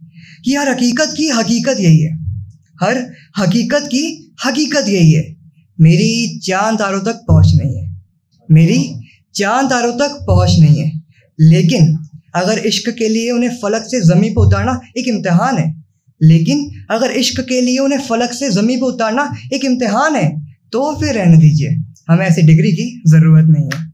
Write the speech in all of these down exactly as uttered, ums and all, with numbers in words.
कि हर हकीकत की हकीकत यही है, हर हकीकत की हकीकत यही है, मेरी चांद तारों तक पहुँच नहीं है, मेरी चांद तारों तक पहुँच नहीं है, लेकिन अगर इश्क के लिए उन्हें फलक से ज़मीन पर उतारना एक इम्तिहान है, लेकिन अगर इश्क के लिए उन्हें फलक से ज़मीन पर उतारना एक इम्तिहान है, तो फिर रहने दीजिए, हमें ऐसी डिग्री की ज़रूरत नहीं है।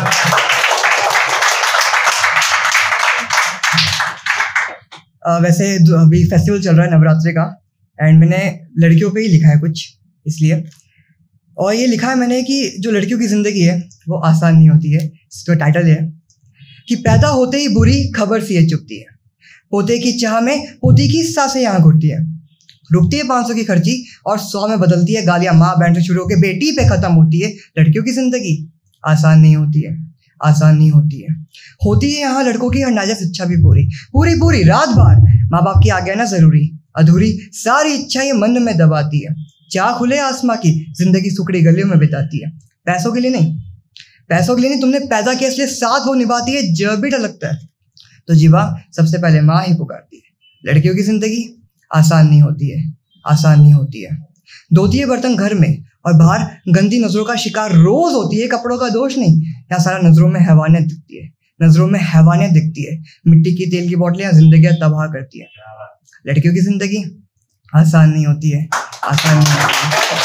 आ, वैसे अभी फेस्टिवल चल रहा है नवरात्रि का, एंड मैंने लड़कियों पे ही लिखा है कुछ इसलिए, और ये लिखा है मैंने कि जो लड़कियों की ज़िंदगी है वो आसान नहीं होती है। इसका टाइटल है कि पैदा होते ही बुरी खबर सी है चुपती है, पोते की चाह में पोती की सांसें यहाँ घुटती है, रुकती है पाँच सौ की खर्ची और सौ में बदलती है गालियाँ माँ बहन से शुरू होकर बेटी पे ख़त्म होती है। लड़कियों की ज़िंदगी आसान नहीं होती है, आसान नहीं होती है। होती है यहाँ लड़कों की हर नाजायज़ इच्छा भी पूरी पूरी पूरी रात भर माँ बाप की आज्ञा ना ज़रूरी, अधूरी सारी इच्छा ये मन में दबाती है, चाह खुले आसमां की ज़िंदगी सुखड़ी गलियों में बिताती है। पैसों के लिए नहीं, पैसों के लिए नहीं, तुमने पैदा किया इसलिए साथ वो निभाती है जब भी डर लगता है तो जीवा सबसे पहले माँ ही पुकारती है। लड़कियों की ज़िंदगी आसान नहीं होती है, आसान नहीं होती है। धोती है बर्तन घर में और बाहर गंदी नज़रों का शिकार रोज़ होती है, कपड़ों का दोष नहीं, यहाँ सारा नज़रों में हैवानियत दिखती है, नज़रों में हैवानियत दिखती है। मिट्टी की तेल की बोतलें ज़िंदगी तबाह करती है। लड़कियों की ज़िंदगी आसान नहीं होती है, आसान नहीं होती है।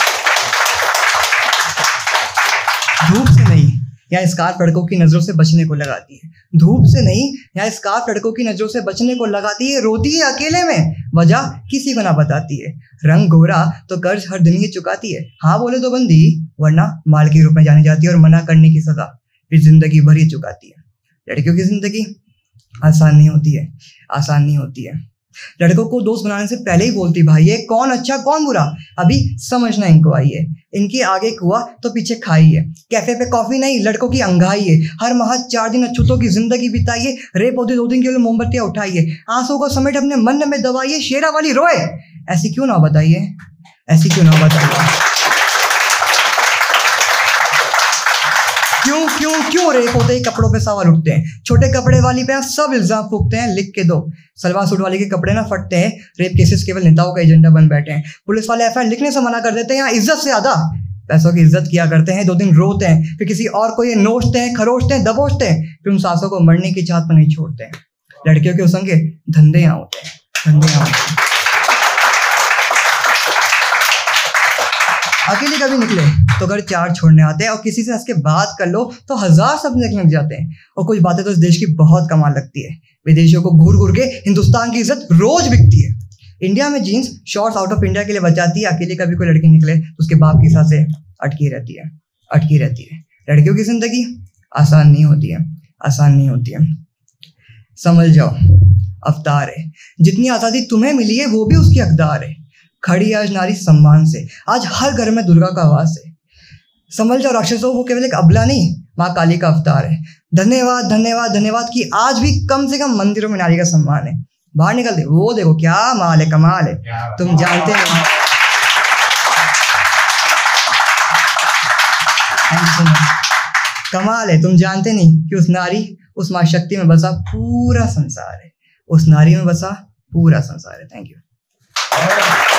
धूप से नहीं या स्कार्फ लड़कों की नज़रों से बचने को लगाती है, धूप से नहीं या स्कार्फ लड़कों की नज़रों से बचने को लगाती है। रोती है अकेले में, वजह किसी को ना बताती है। रंग गोरा तो कर्ज हर दिन ही चुकाती है, हाँ बोले तो बंदी वरना माल के रूप में जानी जाती है और मना करने की सजा फिर जिंदगी भर ही चुकाती है। लड़कियों की ज़िंदगी आसान नहीं होती है, आसान नहीं होती है। लड़कों को दोस्त बनाने से पहले ही बोलती भाई ये कौन अच्छा कौन बुरा, अभी समझना इनको आई है, इनके आगे कुआ तो पीछे खाई है। कैफे पे कॉफी नहीं लड़कों की अंगाई है, हर माह चार दिन अछूतों की जिंदगी बिताइए, रेप होती दो दिन के लिए मोमबत्तियां उठाइए, आंसू को समेट अपने मन में दबाइए, शेरा वाली रोए ऐसी क्यों ना बताइए, ऐसी क्यों ना बताइए। क्यों क्यों क्यों रेप होते ही कपड़ों पे सवाल उठते हैं, छोटे कपड़े वाली पे सब इल्जाम फूकते हैं, लिख के दो। सलवार सूट वाली के कपड़े ना फटते हैं, रेप केसेस केवल नेताओं का एजेंडा बन बैठे हैं। पुलिस वाले एफ आई आर लिखने से मना कर देते हैं, यहाँ इज्जत से ज्यादा पैसों की इज्जत किया करते हैं। दो दिन रोते हैं फिर किसी और को ये नोचते हैं, खरोचते हैं, दबोचते हैं, फिर उन सासों को मरने की चाहत पर नहीं छोड़ते हैं। लड़कियों के उसंगे धंधे यहाँ होते हैं, धंधे यहाँ होते हैं। अकेले कभी निकले तो घर चार छोड़ने आते हैं, और किसी से हंस के बात कर लो तो हजार शब्द निकल जाते हैं। और कुछ बातें तो इस देश की बहुत कमाल लगती है, विदेशियों को घूर घूर के हिंदुस्तान की इज्जत रोज बिकती है। इंडिया में jeans shorts out of India के लिए बचाती है, अकेले कभी कोई लड़की निकले तो उसके बाप की सांसें अटकी रहती है, अटकी रहती है। लड़कियों की जिंदगी आसान नहीं होती है, आसान नहीं होती है। समझ जाओ अवतार है, जितनी आज़ादी तुम्हें मिली है वो भी उसकी हकदार है। खड़ी आज नारी सम्मान से, आज हर घर में दुर्गा का आवास है। समझ जाओ राक्षसों को केवल एक अबला नहीं, माँ काली का अवतार है। धन्यवाद धन्यवाद धन्यवाद कि आज भी कम से कम मंदिरों में नारी का सम्मान है। बाहर निकल दे, वो देखो क्या माल है, कमाल है, तुम जानते नहीं। कमाल है, तुम जानते नहीं कि उस नारी उस माँ शक्ति में बसा पूरा संसार है, उस नारी में बसा पूरा संसार है। Thank you.